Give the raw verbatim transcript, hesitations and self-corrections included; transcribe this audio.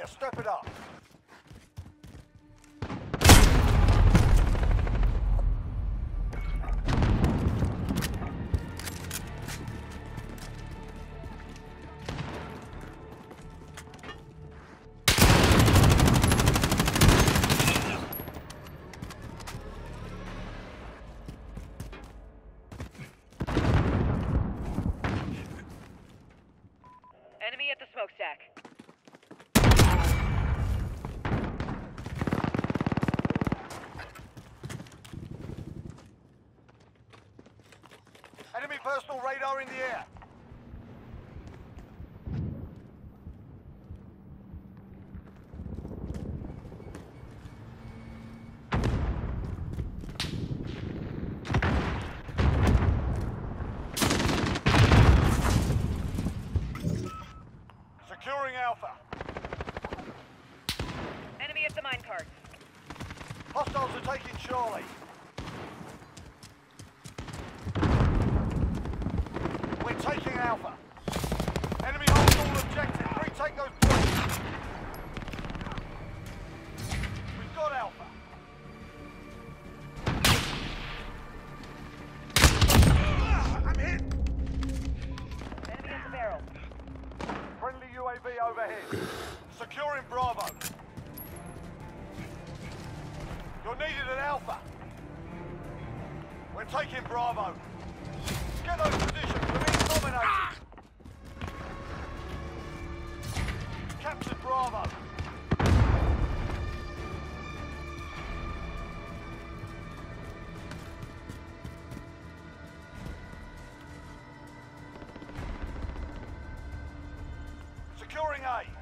step it up. Enemy at the smokestack. Enemy personal radar in the air. Securing Alpha. Enemy at the minecart. Hostiles are taking Charlie. We're taking Alpha. Enemy holds all objectives. Retake those points. We've got Alpha. I'm hit. Enemy at the barrel. Friendly U A V overhead. Securing Bravo. You're needed at Alpha. We're taking Bravo. Get those positions. We're being dominated. Captured Bravo. Securing A.